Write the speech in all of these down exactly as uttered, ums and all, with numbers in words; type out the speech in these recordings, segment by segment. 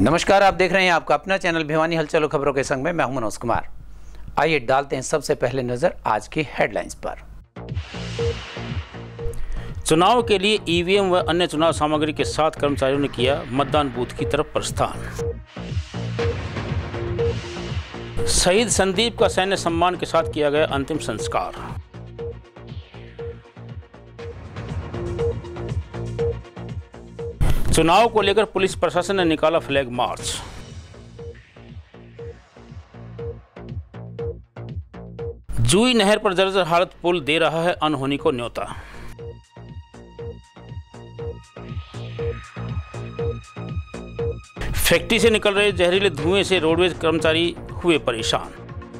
नमस्कार, आप देख रहे हैं आपका अपना चैनल भिवानी हलचल खबरों के संग में मैं हूं मनोज कुमार। आइए डालते हैं सबसे पहले नजर आज की हेडलाइंस पर। चुनाव के लिए ईवीएम व अन्य चुनाव सामग्री के साथ कर्मचारियों ने किया मतदान बूथ की तरफ प्रस्थान। शहीद संदीप का सैन्य सम्मान के साथ किया गया अंतिम संस्कार। चुनाव को लेकर पुलिस प्रशासन ने निकाला फ्लैग मार्च। जूई नहर पर जर्जर हालत पुल दे रहा है अनहोनी को न्योता। फैक्ट्री से निकल रहे जहरीले धुएं से रोडवेज कर्मचारी हुए परेशान।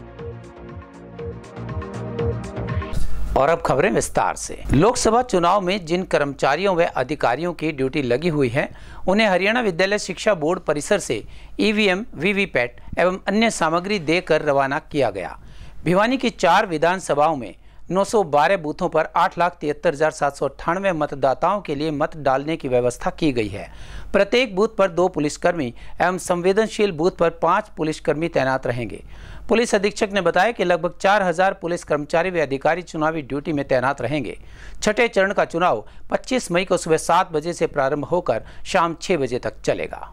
और अब खबरें विस्तार से। लोकसभा चुनाव में जिन कर्मचारियों व अधिकारियों की ड्यूटी लगी हुई है उन्हें हरियाणा विद्यालय शिक्षा बोर्ड परिसर से ईवीएम, वीवीपैट एवं अन्य सामग्री देकर रवाना किया गया। भिवानी की चार विधानसभाओं में नौ सौ बारह बूथों पर आठ लाख तिहत्तर हजार सात सौ अट्ठानवे मतदाताओं के लिए मत डालने की व्यवस्था की गई है। प्रत्येक बूथ पर दो पुलिसकर्मी एवं संवेदनशील बूथ पर पाँच पुलिसकर्मी तैनात रहेंगे। पुलिस अधीक्षक ने बताया कि लगभग चार हजार पुलिस कर्मचारी व अधिकारी चुनावी ड्यूटी में तैनात रहेंगे। छठे चरण का चुनाव पच्चीस मई को सुबह सात बजे से प्रारंभ होकर शाम छह बजे तक चलेगा।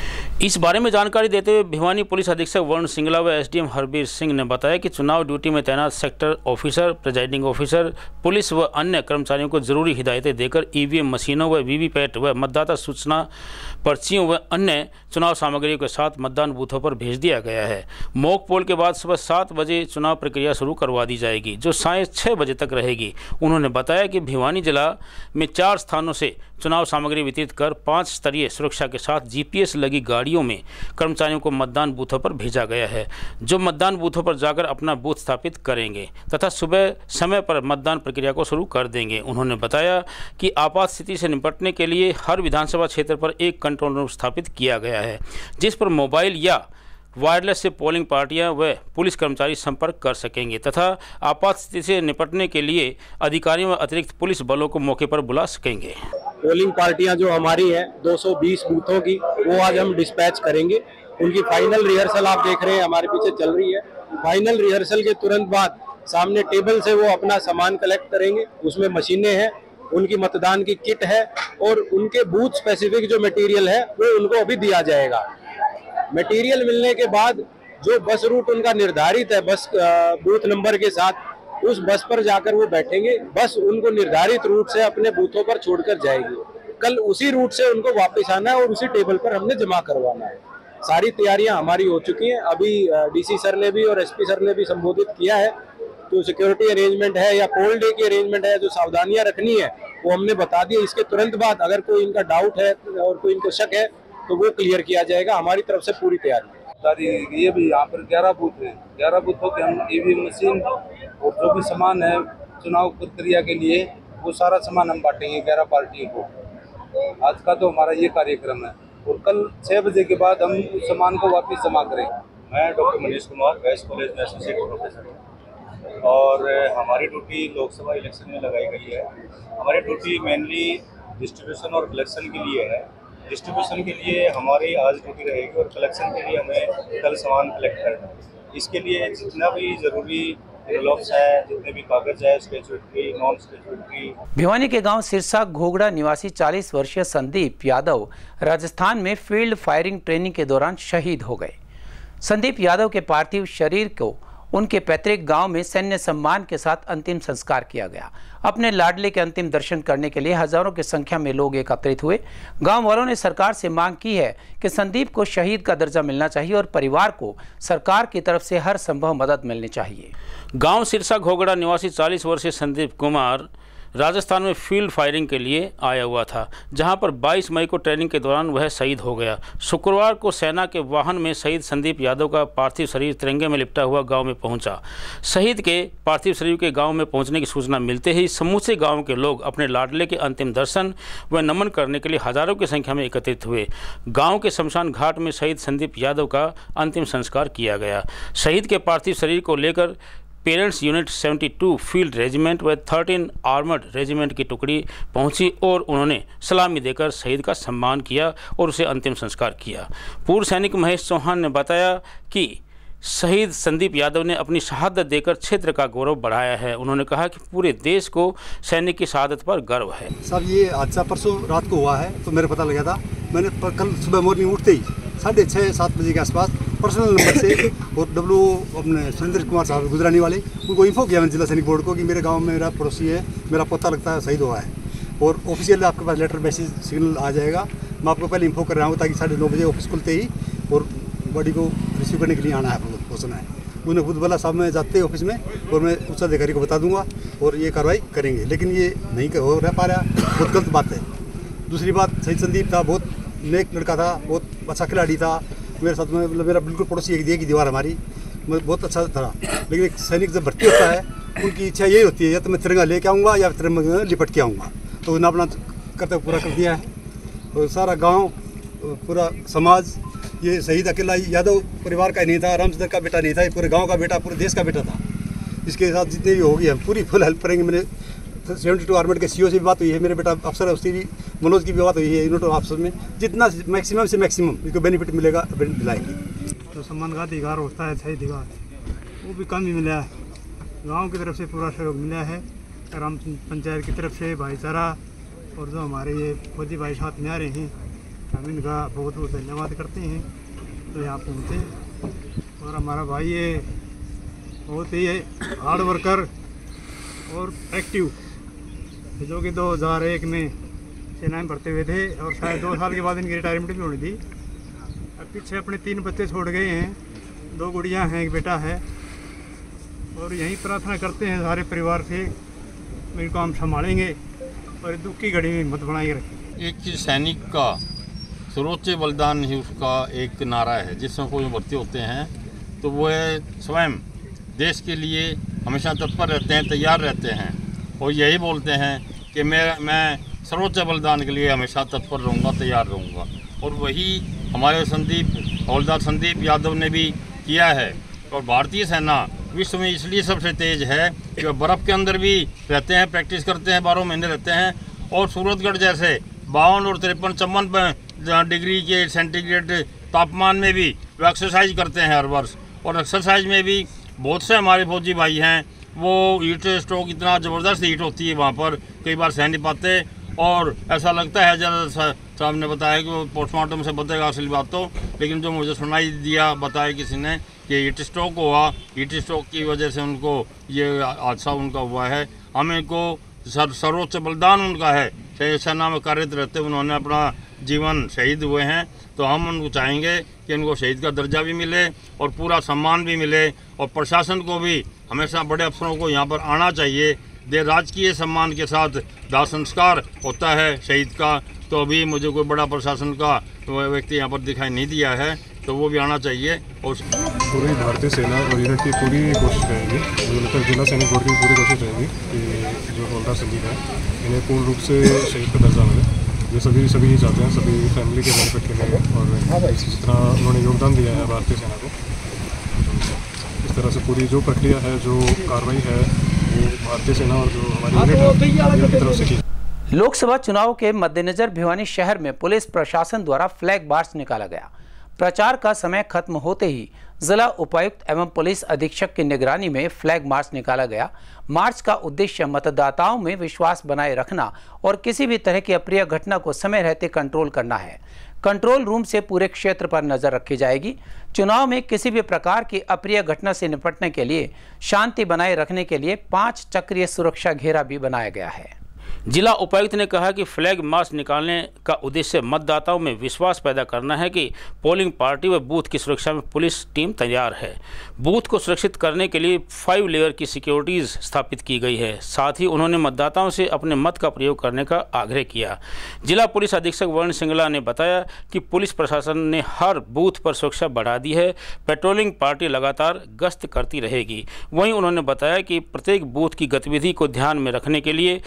इस बारे में जानकारी देते हुए भिवानी पुलिस अधीक्षक वरुण सिंगला व एसडीएम हरबीर सिंह ने बताया कि चुनाव ड्यूटी में तैनात sector officer, presiding officer, police व अन्य कर्मचारियों को जरूरी हिदायतें देकर ईवीएम मशीनों व वीवीपैट व मतदाता सूचना पर्चियों व अन्य चुनाव सामग्रियों के साथ मतदान बूथों पर भेज दिया गया है। मॉक पोल के बाद सुबह सात बजे चुनाव प्रक्रिया शुरू करवा दी जाएगी, जो साय छः बजे तक रहेगी। उन्होंने बताया कि भिवानी जिला में चार स्थानों से चुनाव सामग्री वितरित कर पाँच स्तरीय सुरक्षा के साथ जीपीएस लगी गाड़ियों में कर्मचारियों को मतदान बूथों पर भेजा गया है, जो मतदान बूथों पर जाकर अपना बूथ स्थापित करेंगे तथा सुबह समय पर मतदान प्रक्रिया को शुरू कर देंगे। उन्होंने बताया कि आपात स्थिति से निपटने के लिए हर विधानसभा क्षेत्र पर एक कंट्रोल रूम स्थापित किया गया है, जिस पर मोबाइल या वायरलेस से पोलिंग पार्टियां व पुलिस कर्मचारी संपर्क कर सकेंगे तथा आपात स्थिति से निपटने के लिए अधिकारियों व अतिरिक्त पुलिस बलों को मौके पर बुला सकेंगे। पोलिंग पार्टियां जो हमारी हैं दो सौ बीस बूथों की, वो आज हम डिस्पैच करेंगे। उनकी फाइनल रिहर्सल आप देख रहे हैं हमारे पीछे चल रही है। फाइनल रिहर्सल के तुरंत बाद सामने टेबल से वो अपना सामान कलेक्ट करेंगे। उसमें मशीनें हैं, उनकी मतदान की किट है और उनके बूथ स्पेसिफिक जो मटेरियल है वो उनको अभी दिया जाएगा। मटेरियल मिलने के बाद जो बस रूट उनका निर्धारित है बस बूथ नंबर के साथ, उस बस पर जाकर वो बैठेंगे। बस उनको निर्धारित रूट से अपने बूथों पर छोड़कर जाएगी। कल उसी रूट से उनको वापस आना है और उसी टेबल पर हमने जमा करवाना है। सारी तैयारियां हमारी हो चुकी हैं। अभी डीसी सर ने भी और एसपी सर ने भी संबोधित किया है। तो सिक्योरिटी अरेंजमेंट है या पोल डे की अरेंजमेंट है, जो सावधानियां रखनी है वो हमने बता दी। इसके तुरंत बाद अगर कोई इनका डाउट है और कोई इनको शक है तो वो क्लियर किया जाएगा। हमारी तरफ से पूरी तैयारी है। ये भी यहाँ पर ग्यारह बूथ हैं। ग्यारह बूथों के हम ईवीएम मशीन और जो भी सामान है चुनाव प्रक्रिया के लिए वो सारा सामान हम बांटेंगे ग्यारह पार्टियों को। आज का तो हमारा ये कार्यक्रम है और कल छः बजे के बाद हम उस सामान को वापस जमा करेंगे। मैं डॉक्टर मनीष कुमार, गैस कॉलेज में एसोसिएट प्रोफेसर, और हमारी ड्यूटी लोकसभा इलेक्शन में लगाई गई है। हमारी ड्यूटी मेनली डिस्ट्रीब्यूशन और कलेक्शन के लिए है। डिस्ट्रीब्यूशन के लिए हमारी आज ड्यूटी रहेगी और कलेक्शन के लिए हमें कल सामान कलेक्ट करना है। इसके लिए जितना भी ज़रूरी एनवलप्स है, जितने भी कागज है, स्टैट्यूटरी, नॉन स्टैट्यूटरी। भिवानी के गांव सिरसा घोगड़ा निवासी चालीस वर्षीय संदीप यादव राजस्थान में फील्ड फायरिंग ट्रेनिंग के दौरान शहीद हो गए। संदीप यादव के पार्थिव शरीर को उनके पैतृक गांव में सैन्य सम्मान के साथ अंतिम संस्कार किया गया। अपने लाडले के अंतिम दर्शन करने के लिए हजारों की संख्या में लोग एकत्रित हुए। गांव वालों ने सरकार से मांग की है कि संदीप को शहीद का दर्जा मिलना चाहिए और परिवार को सरकार की तरफ से हर संभव मदद मिलनी चाहिए। गांव सिरसा घोगड़ा निवासी चालीस वर्षीय संदीप कुमार राजस्थान में फील्ड फायरिंग के लिए आया हुआ था, जहां पर बाईस मई को ट्रेनिंग के दौरान वह शहीद हो गया। शुक्रवार को सेना के वाहन में शहीद संदीप यादव का पार्थिव शरीर तिरंगे में लिपटा हुआ गांव में पहुंचा। शहीद के पार्थिव शरीर के गांव में पहुंचने की सूचना मिलते ही समूचे गांव के लोग अपने लाडले के अंतिम दर्शन व नमन करने के लिए हजारों की संख्या में एकत्रित हुए। गाँव के शमशान घाट में शहीद संदीप यादव का अंतिम संस्कार किया गया। शहीद के पार्थिव शरीर को लेकर पेरेंट्स यूनिट बहत्तर फील्ड रेजिमेंट व तेरह आर्मर्ड रेजिमेंट की टुकड़ी पहुंची और उन्होंने सलामी देकर शहीद का सम्मान किया और उसे अंतिम संस्कार किया। पूर्व सैनिक महेश चौहान ने बताया कि शहीद संदीप यादव ने अपनी शहादत देकर क्षेत्र का गौरव बढ़ाया है। उन्होंने कहा कि पूरे देश को सैनिक की शहादत पर गर्व है। सब ये हादसा परसों रात को हुआ है तो मेरे पता लगा था। मैंने कल सुबह मॉर्निंग उठते ही साढ़े छः सात बजे के आसपास पर्सनल नंबर से और डब्ल्यू अपने सुरेंद्र कुमार साहब गुजरानी वाले उनको इन्फो किया मैंने जिला सैनिक बोर्ड को कि मेरे गाँव में मेरा पड़ोसी है, मेरा पोता लगता है शहीद हुआ है और ऑफिशियल आपके पास लेटर मैसेज सिग्नल आ जाएगा। मैं आपको पहले इन्फो कर रहा हूँ ताकि साढ़े नौ बजे ऑफिस खुलते ही और बॉडी को रिसीव करने के लिए आना है, पहुँचना है। उन्हें खुद बोला साहब मैं जाते ऑफिस में और मैं उच्च अधिकारी को बता दूंगा और ये कार्रवाई करेंगे, लेकिन ये नहीं हो रह पा रहा, बहुत गलत बात है। दूसरी बात, शहीद संदीप था, बहुत नेक लड़का था, बहुत अच्छा खिलाड़ी था, मेरे साथ में मतलब मेरा बिल्कुल पड़ोसी एक एक ही दीवार हमारी, बहुत अच्छा था। लेकिन एक सैनिक जब भर्ती होता है उनकी इच्छा यही होती है या तो मैं तिरंगा लेके आऊँगा या तिरंगा लिपट के आऊँगा, तो उन्हें अपना कर्तव्य पूरा कर दिया है। और सारा गाँव, पूरा समाज, ये शहीद अकेला यादव परिवार का ही नहीं था, रामचंद्र का बेटा नहीं था, ये पूरे गांव का बेटा, पूरे देश का बेटा था। इसके साथ जितने भी होगी हम पूरी फुल हेल्प करेंगे। मैंने सेवेंटी टू आर्मेड के सीओ से भी बात हुई है, मेरे बेटा अफसर उसकी भी मनोज की भी बात हुई है, यूनिट ऑफिसर में जितना मैक्सिमम से मैक्सिमम इसको बेनिफिट मिलेगा दिलाएंगे। तो सम्मान का अधिकार होता है शहीद का, वो भी कम ही मिला है। गाँव की तरफ से पूरा सहयोग मिला है, राम पंचायत की तरफ से भाईचारा, और जो हमारे ये फौजी भाई साथ में आ रहे हैं हम इनका बहुत बहुत धन्यवाद करते हैं। तो यहाँ पहुँचे और हमारा भाई ये बहुत ही हार्ड वर्कर और एक्टिव, जो कि दो हज़ार एक में सेना में भर्ती हुए थे और शायद दो साल के बाद इनकी रिटायरमेंट भी होनी थी। अब पीछे अपने तीन बच्चे छोड़ गए हैं, दो गुड़ियाँ हैं, एक बेटा है, और यही प्रार्थना करते हैं सारे परिवार से इनको हम संभालेंगे और दुख की घड़ी में हिम्मत बनाए रखें। एक सैनिक का सर्वोच्च बलिदान ही उसका एक नारा है। जिसमें कोई भर्ती होते हैं तो वो स्वयं देश के लिए हमेशा तत्पर रहते हैं, तैयार रहते हैं और यही बोलते हैं कि मैं मैं सर्वोच्च बलिदान के लिए हमेशा तत्पर रहूँगा, तैयार रहूँगा। और वही हमारे संदीप हवलदार संदीप यादव ने भी किया है। और भारतीय सेना विश्व में इसलिए सबसे तेज़ है कि वह बर्फ़ के अंदर भी रहते हैं, प्रैक्टिस करते हैं, बारह महीने रहते हैं और सूरतगढ़ जैसे बावन और तिरपन चौवन डिग्री के सेंटीग्रेड तापमान में भी वो एक्सरसाइज करते हैं हर वर्ष। और एक्सरसाइज में भी बहुत से हमारे फौजी भाई हैं, वो हीट स्ट्रोक इतना ज़बरदस्त हीट होती है वहाँ पर, कई बार सह नहीं पाते और ऐसा लगता है, जरा साहब ने बताया कि वो पोस्टमार्टम से बताएगा असली बात तो, लेकिन जो मुझे सुनाई दिया बताया किसी ने कि हीट स्ट्रोक हुआ, हीट स्ट्रोक की वजह से उनको ये हादसा उनका हुआ है। हम इनको सर सर्वोच्च बलिदान उनका है, सेना में कार्यरत रहते उन्होंने अपना जीवन शहीद हुए हैं, तो हम उनको चाहेंगे कि इनको शहीद का दर्जा भी मिले और पूरा सम्मान भी मिले। और प्रशासन को भी हमेशा बड़े अफसरों को यहाँ पर आना चाहिए। देर राजकीय सम्मान के साथ दाह संस्कार होता है शहीद का, तो अभी मुझे कोई बड़ा प्रशासन का व्यक्ति यहाँ पर दिखाई नहीं दिया है, तो वो भी आना चाहिए। और पूरी भारतीय सेना और यूनिट की पूरी कोशिश रहेगी, मुझे लगता है जिला सैनिक बोर्ड की पूरी कोशिश रहेगी कि जो हवलदार संदीप है इन्हें पूर्ण रूप से शहीद का दर्जा मिले। ये सभी सभी ही चाहते हैं, सभी फैमिली के बेनिफिट के लिए, और जिस तरह उन्होंने योगदान दिया है भारतीय सेना को, इस तरह से पूरी जो प्रक्रिया है, जो कार्रवाई है, वो भारतीय सेना और जो हमारी यूनिट की तरफ से की। लोकसभा चुनाव के मद्देनजर भिवानी शहर में पुलिस प्रशासन द्वारा फ्लैग मार्च निकाला गया। प्रचार का समय खत्म होते ही जिला उपायुक्त एवं पुलिस अधीक्षक की निगरानी में फ्लैग मार्च निकाला गया। मार्च का उद्देश्य मतदाताओं में विश्वास बनाए रखना और किसी भी तरह की अप्रिय घटना को समय रहते कंट्रोल करना है। कंट्रोल रूम से पूरे क्षेत्र पर नजर रखी जाएगी। चुनाव में किसी भी प्रकार की अप्रिय घटना से निपटने के लिए शांति बनाए रखने के लिए पांच चक्रीय सुरक्षा घेरा भी बनाया गया है। जिला उपायुक्त ने कहा कि फ्लैग मार्च निकालने का उद्देश्य मतदाताओं में विश्वास पैदा करना है कि पोलिंग पार्टी व बूथ की सुरक्षा में पुलिस टीम तैयार है। बूथ को सुरक्षित करने के लिए फाइव लेयर की सिक्योरिटीज स्थापित की गई है। साथ ही उन्होंने मतदाताओं से अपने मत का प्रयोग करने का आग्रह किया। जिला पुलिस अधीक्षक वरुण सिंगला ने बताया कि पुलिस प्रशासन ने हर बूथ पर सुरक्षा बढ़ा दी है। पेट्रोलिंग पार्टी लगातार गश्त करती रहेगी। वहीं उन्होंने बताया कि प्रत्येक बूथ की गतिविधि को ध्यान में रखने के लिए अलग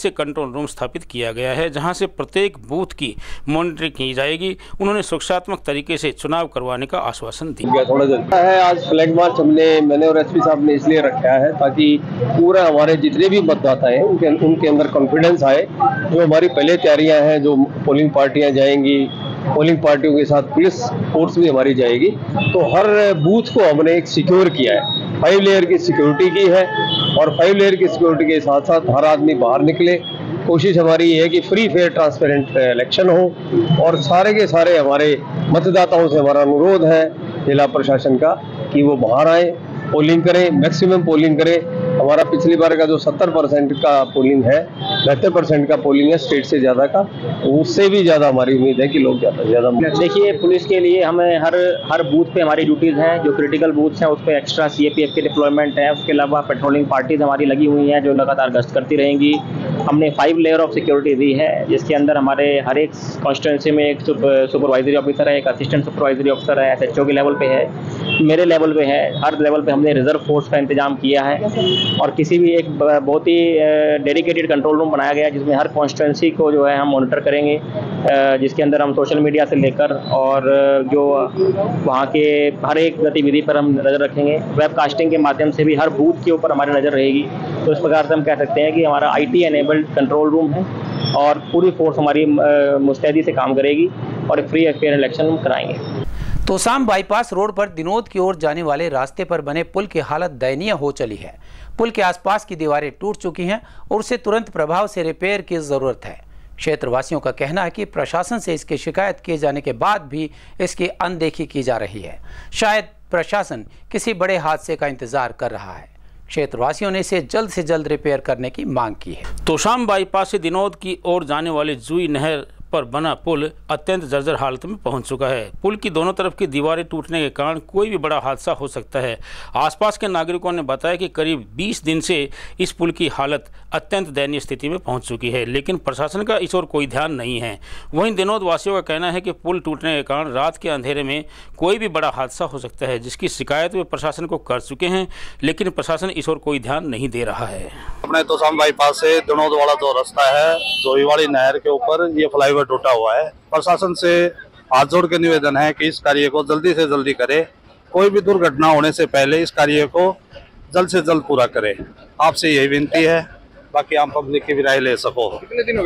से कंट्रोल रूम स्थापित किया गया है, जहां से प्रत्येक बूथ की मॉनिटरिंग की जाएगी। उन्होंने सुरक्षात्मक तरीके से चुनाव करवाने का आश्वासन दिया। थोड़ा जल्दी है, आज फ्लैग मार्च हमने मैंने और एसपी साहब ने इसलिए रखा है ताकि पूरा हमारे जितने भी मतदाता हैं उनके उनके अंदर कॉन्फिडेंस आए। जो हमारी पहले तैयारियां हैं, जो पोलिंग पार्टियां जाएंगी, पोलिंग पार्टियों के साथ पुलिस फोर्स भी हमारी जाएगी, तो हर बूथ को हमने एक सिक्योर किया है, फाइव लेयर की सिक्योरिटी की है। और फाइव लेयर की सिक्योरिटी के साथ साथ हर आदमी बाहर निकले। कोशिश हमारी ये है कि फ्री फेयर ट्रांसपेरेंट इलेक्शन हो। और सारे के सारे हमारे मतदाताओं से हमारा अनुरोध है जिला प्रशासन का कि वो बाहर आए, पोलिंग करें, मैक्सिमम पोलिंग करें। हमारा पिछली बार का जो सत्तर परसेंट का पोलिंग है, बहत्तर परसेंट का पोलिंग है स्टेट से ज़्यादा का, उससे भी ज़्यादा हमारी उम्मीद है कि लोग ज़्यादा से ज़्यादा। देखिए, पुलिस के लिए हमें हर हर बूथ पे हमारी ड्यूटीज़ हैं। जो क्रिटिकल बूथ्स हैं उस पर एक्स्ट्रा सीएपीएफ के डिप्लॉयमेंट है। उसके अलावा पेट्रोलिंग पार्टीज हमारी लगी हुई हैं जो लगातार गश्त करती रहेंगी। हमने फाइव लेयर ऑफ सिक्योरिटी दी है, जिसके अंदर हमारे हर एक कॉन्स्टिट्यूंसी में एक सुपरवाइजरी ऑफिसर है, एक असिस्टेंट सुपरवाइजरी ऑफिसर है, एसएचओ के लेवल पे है, मेरे लेवल पे है। हर लेवल पे हमने रिजर्व फोर्स का इंतजाम किया है। और किसी भी एक बहुत ही डेडिकेटेड कंट्रोल रूम बनाया गया है जिसमें हर कॉन्स्टिट्यूंसी को जो है हम मॉनिटर करेंगे, जिसके अंदर हम सोशल मीडिया से लेकर और जो वहाँ के हर एक गतिविधि पर हम नज़र रखेंगे। वेबकास्टिंग के माध्यम से भी हर बूथ के ऊपर हमारी नज़र रहेगी। तो इस प्रकार से हम कह सकते हैं कि हमारा आईटी एनेबल्ड कंट्रोल रूम है और पूरी फोर्स हमारी मुस्तैदी से काम करेगी और फ्री एंड फेयर इलेक्शन हम कराएंगे। तोशाम बाईपास रोड पर दिनोद की ओर जाने वाले रास्ते पर बने पुल की हालत दयनीय हो चली है। पुल के आसपास की दीवारें टूट चुकी हैं और उसे तुरंत प्रभाव से रिपेयर की जरूरत है। क्षेत्रवासियों का कहना है कि प्रशासन से इसकी शिकायत किए जाने के बाद भी इसकी अनदेखी की जा रही है। शायद प्रशासन किसी बड़े हादसे का इंतजार कर रहा है। क्षेत्रवासियों ने इसे जल्द से जल्द रिपेयर करने की मांग की है। तोशाम बाईपास से दिनोद की ओर जाने वाली जुई नहर पर बना पुल अत्यंत जर्जर हालत में पहुंच चुका है। पुल की दोनों तरफ की दीवारें टूटने के कारण कोई भी बड़ा हादसा हो सकता है। आसपास के नागरिकों ने बताया कि करीब बीस दिन से इस पुल की हालत अत्यंत दयनीय स्थिति में पहुंच चुकी है, लेकिन प्रशासन का इस ओर कोई ध्यान नहीं है। वहीं दिनोद वासियों का कहना है कि पुल टूटने के कारण रात के अंधेरे में कोई भी बड़ा हादसा हो सकता है, जिसकी शिकायत वे प्रशासन को कर चुके हैं, लेकिन प्रशासन इस ओर कोई ध्यान नहीं दे रहा है। अपने तोशाम बाईपास से दिनोद वाला जो रास्ता है, जोई वाली नहर के ऊपर ये फ्लाईओवर टूटा हुआ है। प्रशासन से हाथ जोड़ के निवेदन है कि इस कार्य को जल्दी से जल्दी करे। कोई भी दुर्घटना होने से पहले इस कार्य को जल्द से जल्द पूरा करे। आपसे यही विनती है, बाकी आम पब्लिक की भी राय ले सको। कितने दिन हो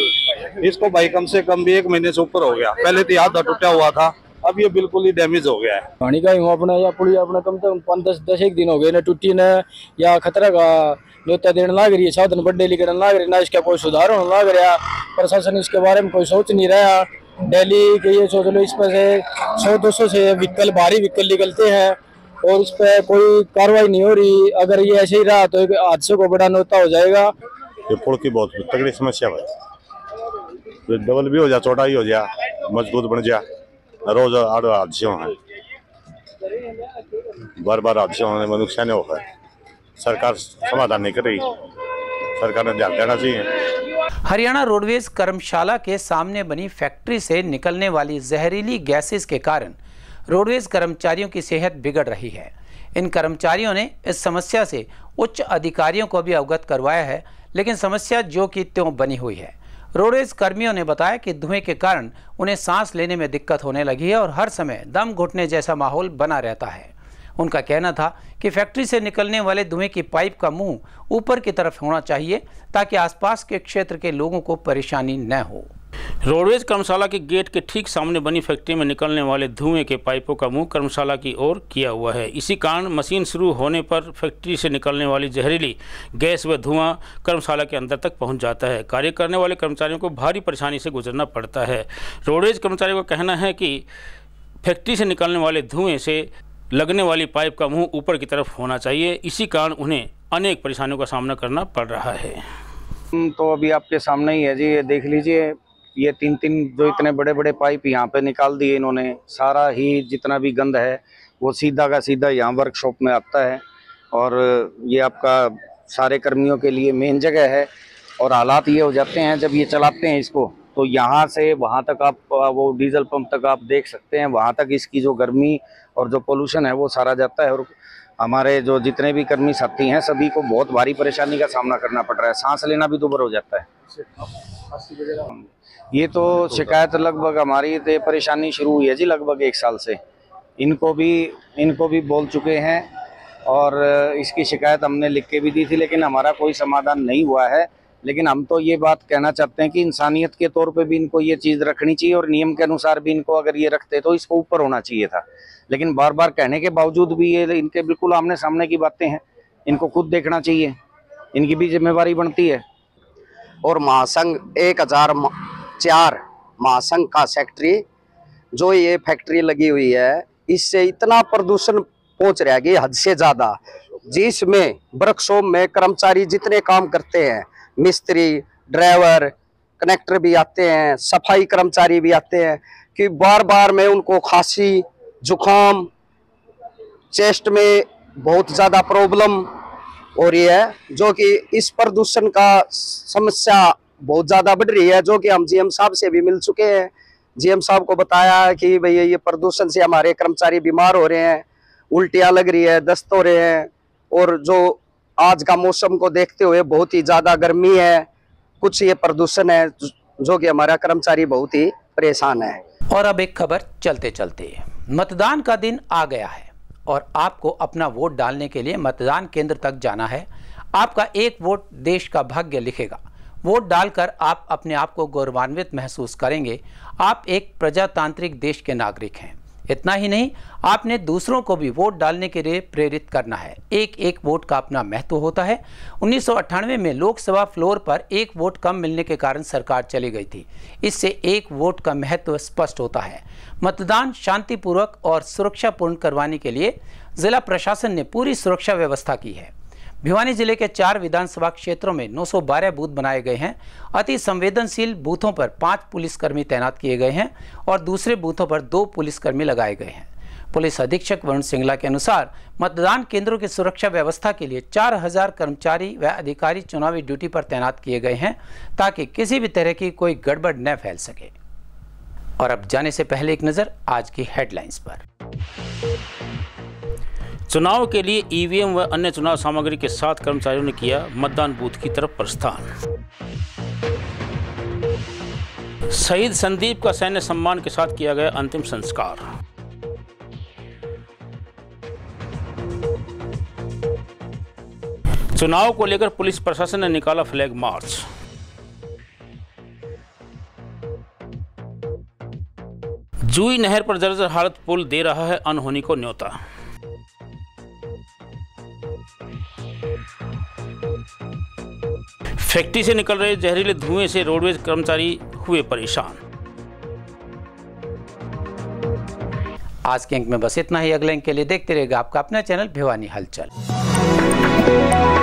गए इसको भाई कम से कम भी एक महीने से ऊपर हो गया। पहले तो आधा टूटा हुआ था, अब ये बिल्कुल ही डैमेज हो गया है। पानी का ही अपना या पुलिया अपना कम से कम पाँच दस दस एक दिन हो गए ना टूटी न, या खतरा का न्योता देने लग रही है, साधन बड्डे लिखने लग रही ना, इसका कोई सुधार होने लग रहा। प्रशासन इसके बारे में कोई सोच नहीं रहा। डेली के ये सोच लो इस पर से सौ दो सौ से व्हीकल भारी व्हीकल निकलते हैं और इस पर कोई कार्रवाई नहीं हो रही। अगर ये ऐसे ही रहा तो एक हादसे को बड़ा न्योता हो जाएगा। ये पुल की बहुत तगड़ी समस्या है। तो डबल भी हो जा, चौड़ाई हो जा, मजबूत बन जा, रोज आड़ हादसे हैं, बार बार हादसे होने में नुकसान होगा। सरकार समाधान नहीं कर रही, सरकार ने ध्यान देना चाहिए। हरियाणा रोडवेज कर्मशाला के सामने बनी फैक्ट्री से निकलने वाली जहरीली गैसेस के कारण रोडवेज कर्मचारियों की सेहत बिगड़ रही है। इन कर्मचारियों ने इस समस्या से उच्च अधिकारियों को भी अवगत करवाया है, लेकिन समस्या जो की त्यों बनी हुई है। रोडवेज कर्मियों ने बताया कि धुएं के कारण उन्हें सांस लेने में दिक्कत होने लगी है और हर समय दम घुटने जैसा माहौल बना रहता है। उनका कहना था कि फैक्ट्री से निकलने वाले धुएं की पाइप का मुंह ऊपर की तरफ होना चाहिए ताकि आसपास के क्षेत्र के लोगों को परेशानी न हो। रोडवेज कर्मशाला के गेट के ठीक सामने बनी फैक्ट्री में निकलने वाले धुएं के पाइपों का मुंह कर्मशाला की ओर किया हुआ है। इसी कारण मशीन शुरू होने पर फैक्ट्री से निकलने वाली जहरीली गैस व धुआं कर्मशाला के अंदर तक पहुंच जाता है। कार्य करने वाले कर्मचारियों को भारी परेशानी से गुजरना पड़ता है। रोडवेज कर्मचारियों का कहना है कि फैक्ट्री से निकलने वाले धुएँ से लगने वाली पाइप का मुंह ऊपर की तरफ होना चाहिए। इसी कारण उन्हें अनेक परेशानियों का सामना करना पड़ रहा है। तो अभी आपके सामने ही है जी, ये देख लीजिए, ये तीन तीन जो इतने बड़े बड़े पाइप यहाँ पे निकाल दिए इन्होंने। सारा ही जितना भी गंद है वो सीधा का सीधा यहाँ वर्कशॉप में आता है और ये आपका सारे कर्मियों के लिए मेन जगह है। और हालात ये हो जाते हैं जब ये चलाते हैं इसको, तो यहाँ से वहाँ तक आप वो डीजल पंप तक आप देख सकते हैं, वहाँ तक इसकी जो गर्मी और जो पोल्यूशन है वो सारा जाता है। और हमारे जो जितने भी कर्मी साथी हैं सभी को बहुत भारी परेशानी का सामना करना पड़ रहा है, सांस लेना भी दुभर हो जाता है। ये तो शिकायत लगभग हमारी तो परेशानी शुरू हुई है जी लगभग एक साल से। इनको भी इनको भी बोल चुके हैं और इसकी शिकायत हमने लिख के भी दी थी, लेकिन हमारा कोई समाधान नहीं हुआ है। लेकिन हम तो ये बात कहना चाहते हैं कि इंसानियत के तौर पे भी इनको ये चीज़ रखनी चाहिए और नियम के अनुसार भी इनको अगर ये रखते तो इसको ऊपर होना चाहिए था। लेकिन बार बार कहने के बावजूद भी ये इनके बिल्कुल आमने सामने की बातें हैं, इनको खुद देखना चाहिए, इनकी भी जिम्मेवारी बनती है। और महासंघ एक हजार चार महासंघ का सेक्रेटरी जो ये फैक्ट्री लगी हुई है, इससे इतना प्रदूषण पहुंच रहा है कि हद से ज्यादा, जिसमें वर्कशॉप में कर्मचारी जितने काम करते हैं, मिस्त्री, ड्राइवर, कनेक्टर भी आते हैं, सफाई कर्मचारी भी आते हैं, कि बार बार में उनको खांसी, जुकाम, चेस्ट में बहुत ज़्यादा प्रॉब्लम हो रही है, जो कि इस प्रदूषण का समस्या बहुत ज़्यादा बढ़ रही है। जो कि हम जीएम साहब से भी मिल चुके हैं, जीएम साहब को बताया कि भैया ये प्रदूषण से हमारे कर्मचारी बीमार हो रहे हैं, उल्टियाँ लग रही है, दस्त हो रहे हैं, और जो आज का मौसम को देखते हुए बहुत ही ज़्यादा गर्मी है, कुछ ये प्रदूषण है जो कि हमारा कर्मचारी बहुत ही परेशान है। और अब एक खबर चलते चलते, मतदान का दिन आ गया है और आपको अपना वोट डालने के लिए मतदान केंद्र तक जाना है। आपका एक वोट देश का भाग्य लिखेगा। वोट डालकर आप अपने आप को गौरवान्वित महसूस करेंगे। आप एक प्रजातांत्रिक देश के नागरिक हैं। इतना ही नहीं, आपने दूसरों को भी वोट डालने के लिए प्रेरित करना है। एक एक वोट का अपना महत्व होता है। उन्नीस सौ अट्ठानवे में लोकसभा फ्लोर पर एक वोट कम मिलने के कारण सरकार चली गई थी। इससे एक वोट का महत्व स्पष्ट होता है। मतदान शांतिपूर्वक और सुरक्षापूर्ण करवाने के लिए जिला प्रशासन ने पूरी सुरक्षा व्यवस्था की है। भिवानी जिले के चार विधानसभा क्षेत्रों में नौ सौ बारह बूथ बनाए गए हैं। अति संवेदनशील बूथों पर पाँच पुलिसकर्मी तैनात किए गए हैं और दूसरे बूथों पर दो पुलिसकर्मी लगाए गए हैं। पुलिस अधीक्षक वरुण सिंगला के अनुसार मतदान केंद्रों की सुरक्षा व्यवस्था के लिए चार हजार कर्मचारी व अधिकारी चुनावी ड्यूटी पर तैनात किए गए हैं, ताकि किसी भी तरह की कोई गड़बड़ न फैल सके। और अब जाने से पहले एक नजर आज की हेडलाइंस पर। चुनाव के लिए ईवीएम व अन्य चुनाव सामग्री के साथ कर्मचारियों ने किया मतदान बूथ की तरफ प्रस्थान। शहीद संदीप का सैन्य सम्मान के साथ किया गया अंतिम संस्कार। चुनाव को लेकर पुलिस प्रशासन ने निकाला फ्लैग मार्च। जूई नहर पर जर्जर हालत पुल दे रहा है अनहोनी को न्योता। फैक्ट्री से निकल रहे जहरीले धुएं से रोडवेज कर्मचारी हुए परेशान। आज के अंक में बस इतना ही। अगले अंक के लिए देखते रहेगा आपका अपना चैनल भिवानी हलचल।